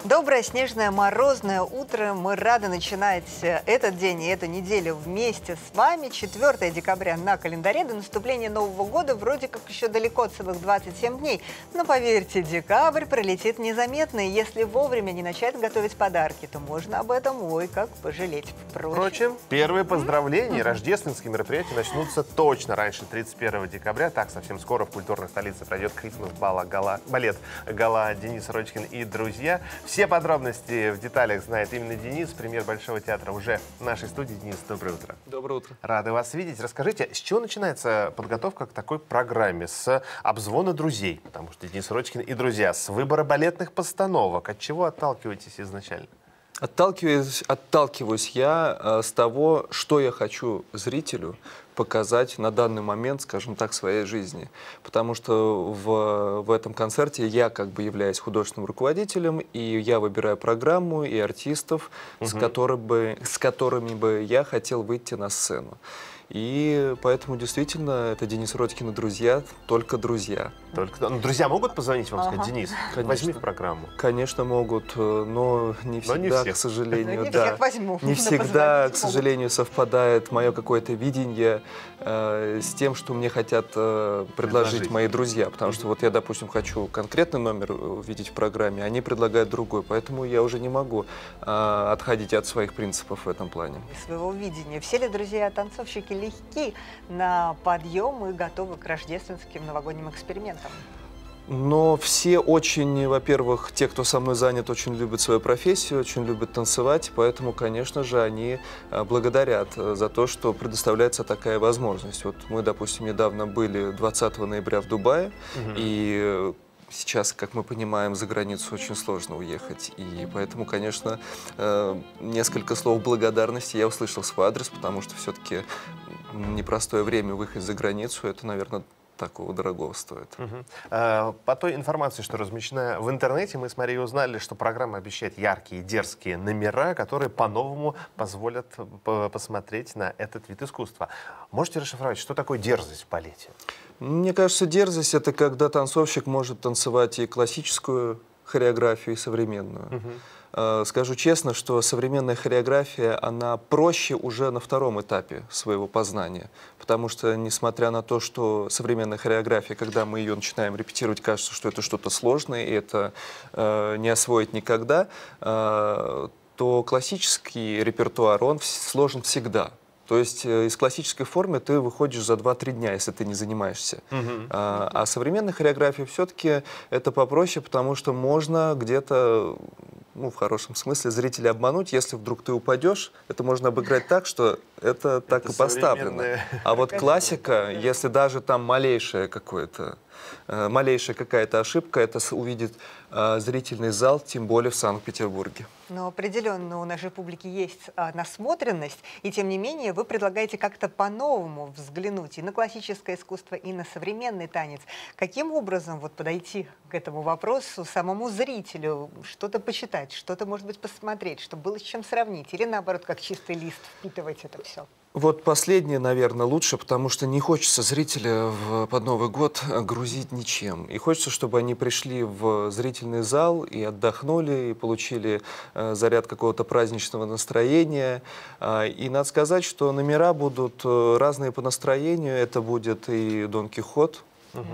Доброе, снежное, морозное утро. Мы рады начинать этот день и эту неделю вместе с вами. 4 декабря на календаре. До наступления Нового года вроде как еще далеко, целых 27 дней. Но поверьте, декабрь пролетит незаметно. И если вовремя не начать готовить подарки, то можно об этом, ой, как пожалеть. Впрочем, первые поздравления и рождественские мероприятия начнутся точно раньше 31 декабря. Так, совсем скоро в культурной столице пройдет балет «Гала» Денис Сорочкин и друзья. Все подробности в деталях знает именно Денис, премьер Большого театра уже в нашей студии. Денис, доброе утро. Доброе утро. Рады вас видеть. Расскажите, с чего начинается подготовка к такой программе? С обзвона друзей, потому что Денис Сорочкин и друзья, с выбора балетных постановок. От чего отталкиваетесь изначально? Отталкиваюсь я с того, что я хочу зрителю показать на данный момент, скажем так, своей жизни. Потому что в этом концерте я как бы являюсь художественным руководителем, и я выбираю программу и артистов, с которыми бы я хотел выйти на сцену. И поэтому действительно это Денис Сорочкин и друзья, только друзья. Ну, друзья могут позвонить вам, сказать: Денис, конечно, возьми в программу? Конечно, могут, но не всегда, к сожалению. Не всегда, к сожалению, совпадает мое какое-то видение с тем, что мне хотят предложить мои друзья. Потому что вот я, допустим, хочу конкретный номер видеть в программе, они предлагают другой. Поэтому я уже не могу отходить от своих принципов в этом плане. Своего видения. Все ли друзья-танцовщики легки на подъем и готовы к рождественским новогодним экспериментам? Но все очень, во-первых, те, кто со мной занят, очень любят свою профессию, очень любят танцевать, поэтому, конечно же, они благодарят за то, что предоставляется такая возможность. Вот мы, допустим, недавно были 20 ноября в Дубае, и сейчас, как мы понимаем, за границу очень сложно уехать. И поэтому, конечно, несколько слов благодарности я услышал в свой адрес, потому что все-таки непростое время выехать за границу, это, наверное, такого дорогого стоит. По той информации, что размещена в интернете, мы с Марией узнали, что программа обещает яркие, дерзкие номера, которые по-новому позволят посмотреть на этот вид искусства. Можете расшифровать, что такое дерзость в балете? Мне кажется, дерзость — это когда танцовщик может танцевать и классическую хореографию, и современную. Скажу честно, что современная хореография, она проще уже на втором этапе своего познания. Потому что, несмотря на то, что современная хореография, когда мы ее начинаем репетировать, кажется, что это что-то сложное, и это не освоить никогда, то классический репертуар, он сложен всегда. То есть из классической формы ты выходишь за 2-3 дня, если ты не занимаешься. А современная хореография все-таки это попроще, потому что можно где-то, ну, в хорошем смысле, зрителя обмануть. Если вдруг ты упадешь, это можно обыграть так, что это так и поставлено. А вот классика, если даже там малейшая какая-то ошибка, это увидит зрительный зал, тем более в Санкт-Петербурге. Но определенно у нашей публики есть насмотренность, и тем не менее вы предлагаете как-то по-новому взглянуть и на классическое искусство, и на современный танец. Каким образом вот подойти к этому вопросу самому зрителю? Что-то почитать, что-то, может быть, посмотреть, чтобы было с чем сравнить? Или наоборот, как чистый лист, впитывать это все? Вот последнее, наверное, лучше, потому что не хочется зрителя под Новый год грузить ничем. И хочется, чтобы они пришли в зрительный зал и отдохнули, и получили заряд какого-то праздничного настроения. И надо сказать, что номера будут разные по настроению. Это будет и Дон Кихот.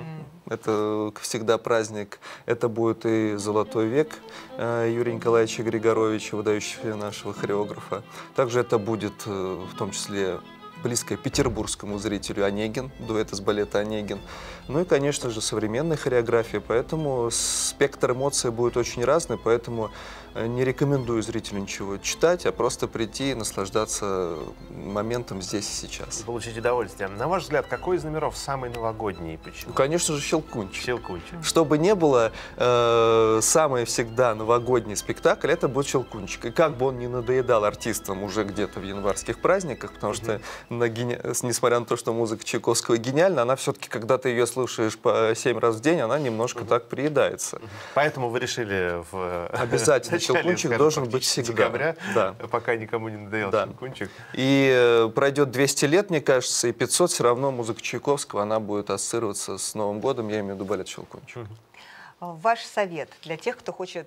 Это всегда праздник. Это будет и «Золотой век» Юрия Николаевича Григоровича, выдающегося нашего хореографа. Также это будет в том числе близкое петербургскому зрителю «Онегин», дуэт из балета «Онегин». Ну и, конечно же, современная хореография, поэтому спектр эмоций будет очень разный, поэтому не рекомендую зрителю ничего читать, а просто прийти и наслаждаться моментом здесь и сейчас. Получить удовольствие. На ваш взгляд, какой из номеров самый новогодний и почему? Конечно же, «Щелкунчик». «Щелкунчик». Чтобы не было, самый всегда новогодний спектакль, это будет «Щелкунчик». И как бы он ни надоедал артистам уже где-то в январских праздниках, потому что, несмотря на то, что музыка Чайковского гениальна, она все-таки, когда ты ее слушаешь по 7 раз в день, она немножко так приедается. Поэтому вы решили обязательно «Щелкунчик» должен быть всегда. Декабря, пока никому не надоел «Щелкунчик». И пройдет 200 лет, мне кажется, и 500, все равно музыка Чайковского, она будет ассоциироваться с Новым годом, я имею в виду балет «Щелкунчик». Ваш совет для тех, кто хочет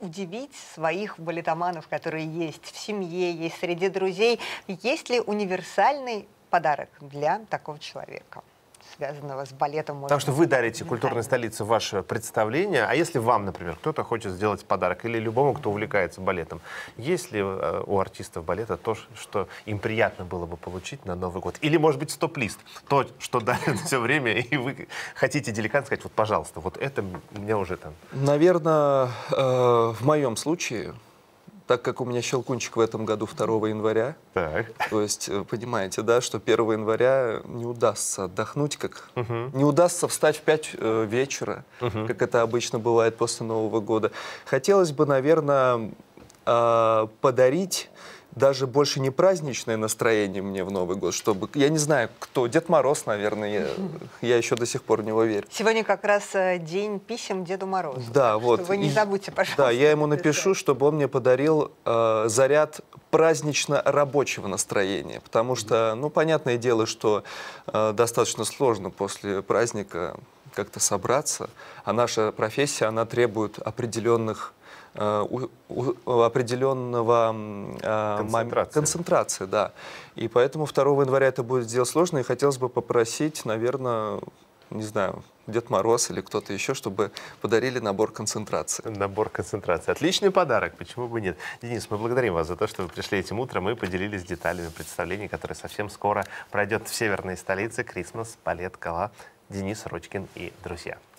удивить своих балетоманов, которые есть в семье, есть среди друзей? Есть ли универсальный подарок для такого человека, связанного с балетом? Потому что вы дарите культурной столице ваше представление, а если вам, например, кто-то хочет сделать подарок, или любому, кто увлекается балетом, есть ли у артистов балета то, что им приятно было бы получить на Новый год? Или, может быть, стоп-лист, то, что дарят все время, и вы хотите деликатно сказать, вот, пожалуйста, вот это мне уже там... Наверное, в моем случае, так как у меня щелкунчик в этом году 2 января, Так. то есть, понимаете, да, что 1 января не удастся отдохнуть, не удастся встать в 5 вечера, как это обычно бывает после Нового года. Хотелось бы, наверное, подарить даже больше не праздничное настроение мне в Новый год, чтобы, я не знаю, кто, Дед Мороз, наверное, я еще до сих пор в него верю. Сегодня как раз день писем Деду Морозу. Да, вот. Вы не забудьте, пожалуйста. Да, я ему напишу, чтобы он мне подарил заряд празднично-рабочего настроения, потому что, ну, понятное дело, что достаточно сложно после праздника как-то собраться, а наша профессия, она требует определенного концентрации, да. И поэтому 2 января это будет сделать сложно, и хотелось бы попросить, наверное, не знаю, Дед Мороз или кто-то еще, чтобы подарили набор концентрации. Набор концентрации. Отличный подарок, почему бы нет? Денис, мы благодарим вас за то, что вы пришли этим утром и поделились деталями представления, которое совсем скоро пройдет в северной столице Christmas Балет Гала. Денис Рочкин и друзья.